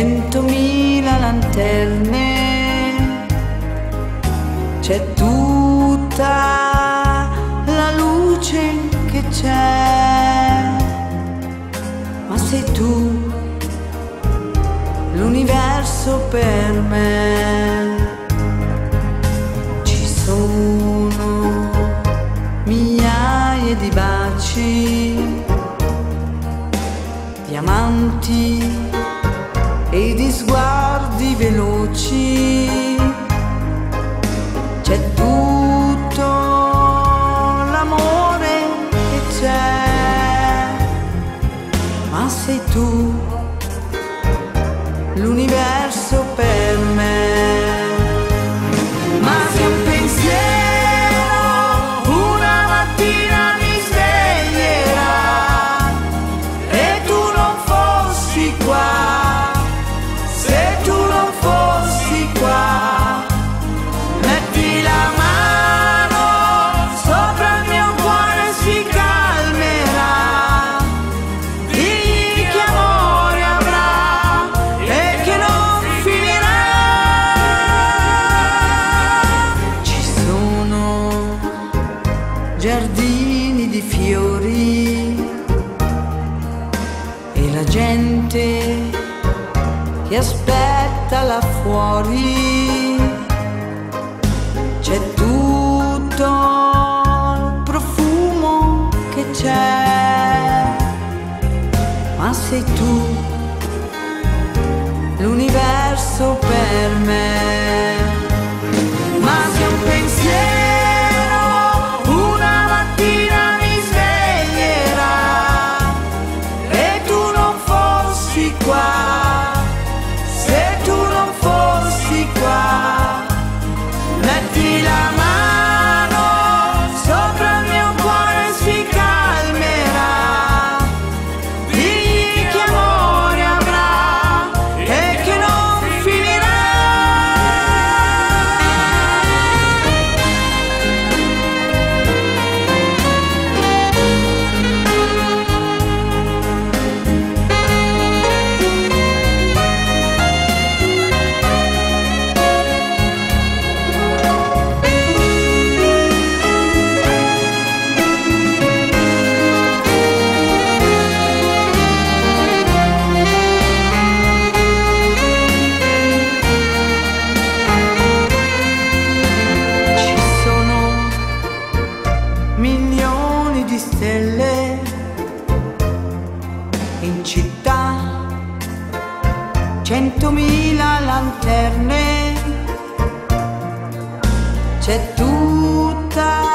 100.000 lanterne, c'è tutta la luce che c'è, ma sei tu, l'universo per me. Ci sono migliaia di baci, diamanti e di sguardi veloci, c'è tutto l'amore che c'è, ma sei tu, l'universo per me. Ma se un pensiero una mattina mi sveglierà e tu non fossi qua, se tu non fossi qua, metti la mano sopra il mio cuore, si calmerà, digli che amore avrà e che non finirà. Ci sono giardini di fiori e la gente che aspetta là fuori, c'è tutto il profumo che c'è, ma sei tu, l'universo per me. Ma se un pensiero una mattina mi sveglierà e tu non fossi qua, se tu non fossi qua, metti la mano sopra il mio cuore, si calmerà, digli che amore avrà e che non finirà. Milioni di stelle in città, 100.000 lanterne, c'è tutta